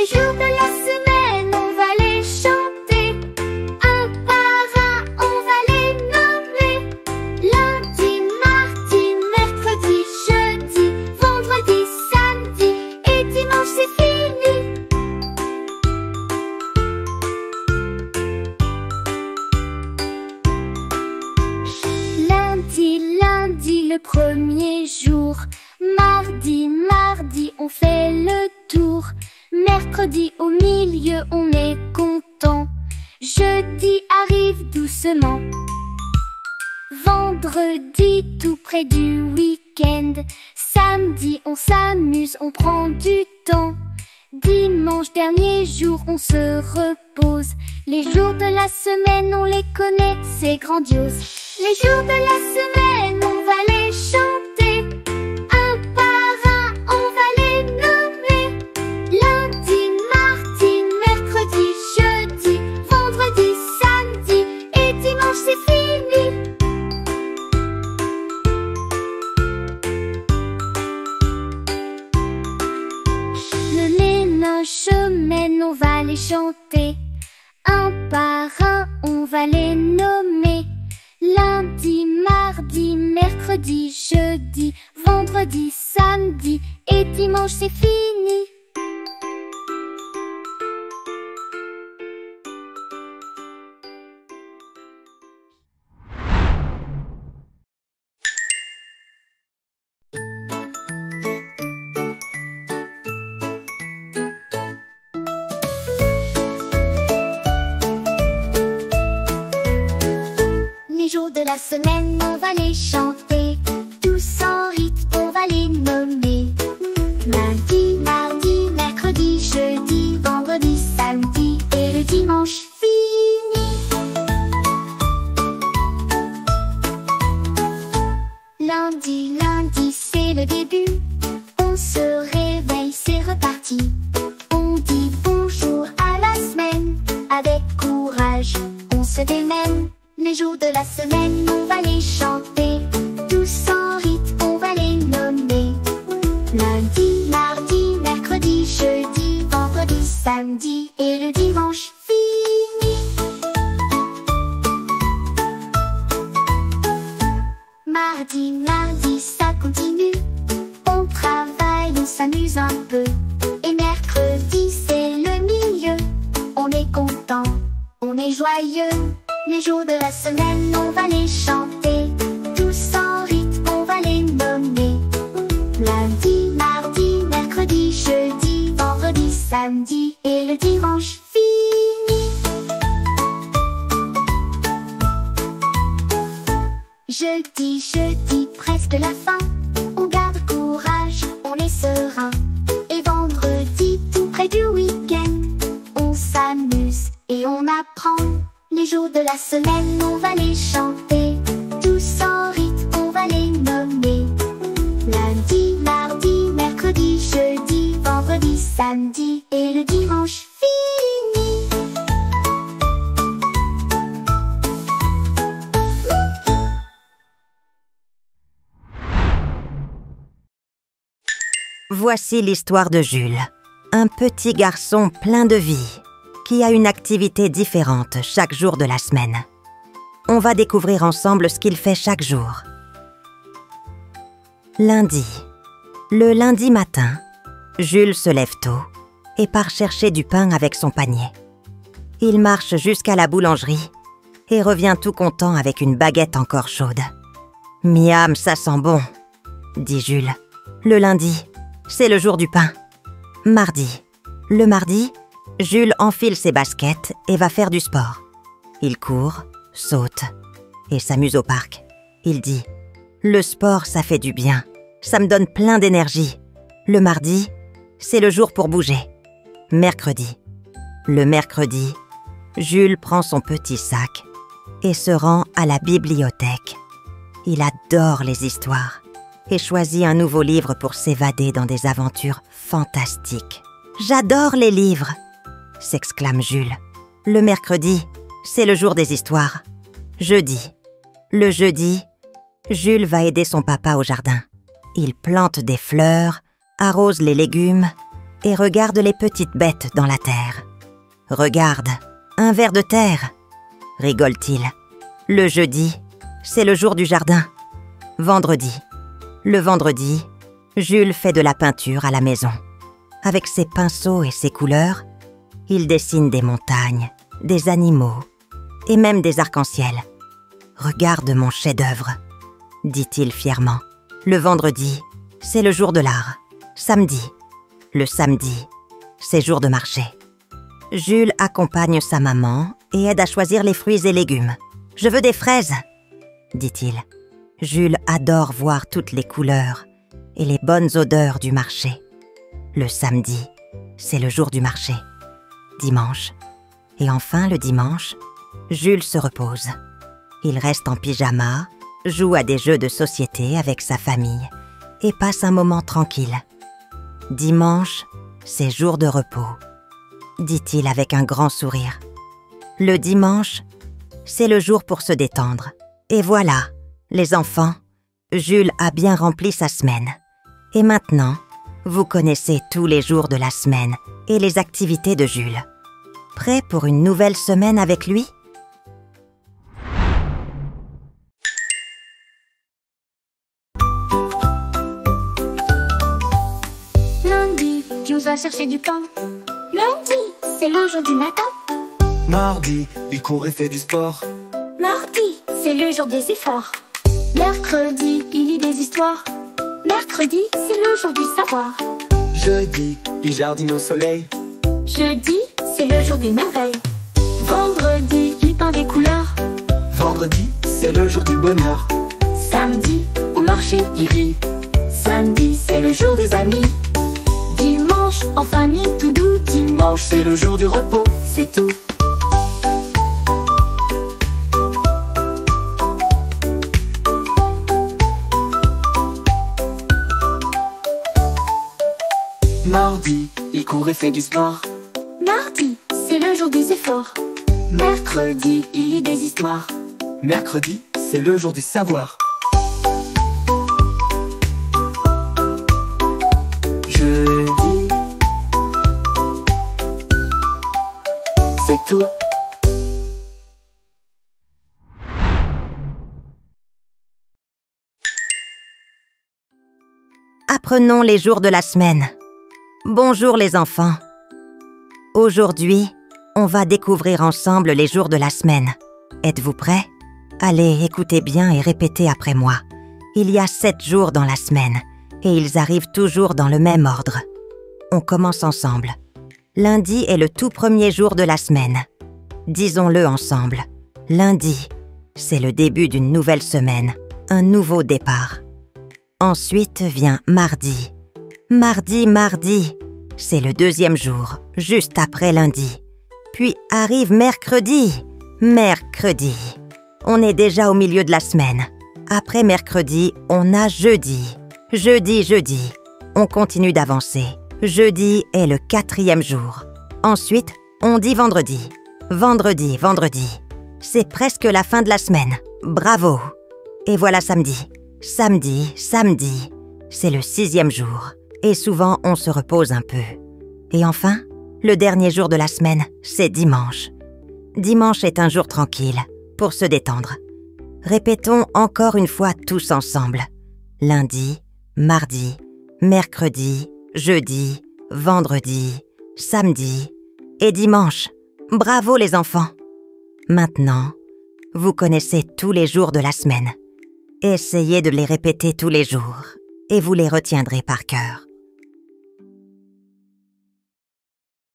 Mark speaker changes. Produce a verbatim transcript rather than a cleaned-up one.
Speaker 1: Les jours de la semaine, on va les chanter. Un par un, on va les nommer. Lundi, mardi, mercredi, jeudi, vendredi, samedi et dimanche c'est fini. Lundi, lundi, le premier jour. Mardi, mardi, on fait le tour. Mercredi au milieu, on est content. Jeudi arrive doucement. Vendredi, tout près du week-end. Samedi, on s'amuse, on prend du temps. Dimanche, dernier jour, on se repose. Les jours de la semaine, on les connaît, c'est grandiose. Les jours de la semaine, on va les chanter. Un par un, on va les nommer. Lundi, mardi, mercredi, jeudi, vendredi, samedi et dimanche c'est fini. Le ménage semaine, on va les chanter. Un par un, on va les nommer. Lundi, mardi, mercredi, jeudi, vendredi, samedi et dimanche c'est fini. Les jours de la semaine, on va les chanter. Tous en rythme, on va les nommer. Lundi, mardi, mercredi, jeudi, vendredi, samedi et le dimanche fini. Lundi, lundi, c'est le début. On se réveille, c'est reparti. On dit bonjour à la semaine. Avec courage, on se démène. Les jours de la semaine, on va les chanter. Tous en rythme, on va les nommer. Lundi, mardi, mercredi, jeudi, vendredi, samedi et le dimanche fini. Mardi, mardi, ça continue. On travaille, on s'amuse un peu. Et mercredi, c'est le milieu. On est content, on est joyeux. Les jours de la semaine, on va les chanter. Tous en rythme, on va les nommer. Lundi, mardi, mercredi, jeudi, vendredi, samedi et le dimanche fini. Jeudi, jeudi, presque la fin. On garde courage, on est serein. Et vendredi, tout près du week-end, on s'amuse et on apprend. Les jours de la semaine, on va les chanter. Tous en rythme, on va les nommer. Lundi, mardi, mercredi, jeudi, vendredi, samedi et le dimanche fini.
Speaker 2: Voici l'histoire de Jules, un petit garçon plein de vie, qui a une activité différente chaque jour de la semaine. On va découvrir ensemble ce qu'il fait chaque jour. Lundi. Le lundi matin, Jules se lève tôt et part chercher du pain avec son panier. Il marche jusqu'à la boulangerie et revient tout content avec une baguette encore chaude. « Miam, ça sent bon !» dit Jules. Le lundi, c'est le jour du pain. Mardi. Le mardi, Jules enfile ses baskets et va faire du sport. Il court, saute et s'amuse au parc. Il dit « Le sport, ça fait du bien. Ça me donne plein d'énergie. » Le mardi, c'est le jour pour bouger. Mercredi. Le mercredi, Jules prend son petit sac et se rend à la bibliothèque. Il adore les histoires et choisit un nouveau livre pour s'évader dans des aventures fantastiques. « J'adore les livres !» s'exclame Jules. Le mercredi, c'est le jour des histoires. Jeudi. Le jeudi, Jules va aider son papa au jardin. Il plante des fleurs, arrose les légumes et regarde les petites bêtes dans la terre. « Regarde, un ver de terre !» rigole-t-il. Le jeudi, c'est le jour du jardin. Vendredi. Le vendredi, Jules fait de la peinture à la maison. Avec ses pinceaux et ses couleurs, il dessine des montagnes, des animaux et même des arcs-en-ciel. « Regarde mon chef-d'œuvre !» dit-il fièrement. Le vendredi, c'est le jour de l'art. Samedi. Le samedi, c'est jour de marché. Jules accompagne sa maman et aide à choisir les fruits et légumes. « Je veux des fraises !» dit-il. Jules adore voir toutes les couleurs et les bonnes odeurs du marché. Le samedi, c'est le jour du marché. Dimanche. Et enfin, le dimanche, Jules se repose. Il reste en pyjama, joue à des jeux de société avec sa famille et passe un moment tranquille. Dimanche, c'est jour de repos, dit-il avec un grand sourire. Le dimanche, c'est le jour pour se détendre. Et voilà, les enfants, Jules a bien rempli sa semaine. Et maintenant, vous connaissez tous les jours de la semaine et les activités de Jules. Prêt pour une nouvelle semaine avec lui ?
Speaker 1: Lundi, Jules va chercher du pain. Lundi, c'est le jour du matin.
Speaker 3: Mardi, il court et fait du sport.
Speaker 1: Mardi, c'est le jour des efforts. Mercredi, il lit des histoires. Mercredi, c'est le jour du savoir.
Speaker 3: Jeudi, il jardine au soleil.
Speaker 1: Jeudi, c'est le jour des merveilles. Vendredi, il peint des couleurs.
Speaker 3: Vendredi, c'est le jour du bonheur.
Speaker 1: Samedi, au marché, il rit. Samedi, c'est le jour des amis. Dimanche, en famille, tout doux.
Speaker 3: Dimanche, c'est le jour du repos.
Speaker 1: C'est tout.
Speaker 3: Mardi, il court et fait du sport.
Speaker 1: Mardi, c'est le jour des efforts. Mercredi, il lit des histoires.
Speaker 3: Mercredi, c'est le jour du savoir. Jeudi, c'est tout.
Speaker 2: Apprenons les jours de la semaine. Bonjour les enfants. Aujourd'hui, on va découvrir ensemble les jours de la semaine. Êtes-vous prêts ? Allez, écoutez bien et répétez après moi. Il y a sept jours dans la semaine et ils arrivent toujours dans le même ordre. On commence ensemble. Lundi est le tout premier jour de la semaine. Disons-le ensemble. Lundi, c'est le début d'une nouvelle semaine, un nouveau départ. Ensuite vient mardi. Mardi, mardi, c'est le deuxième jour, juste après lundi. Puis arrive mercredi. Mercredi. On est déjà au milieu de la semaine. Après mercredi, on a jeudi. Jeudi, jeudi. On continue d'avancer. Jeudi est le quatrième jour. Ensuite, on dit vendredi. Vendredi, vendredi. C'est presque la fin de la semaine. Bravo. Et voilà samedi. Samedi, samedi. C'est le sixième jour. Et souvent, on se repose un peu. Et enfin, le dernier jour de la semaine, c'est dimanche. Dimanche est un jour tranquille, pour se détendre. Répétons encore une fois tous ensemble. Lundi, mardi, mercredi, jeudi, vendredi, samedi et dimanche. Bravo les enfants! Maintenant, vous connaissez tous les jours de la semaine. Essayez de les répéter tous les jours et vous les retiendrez par cœur.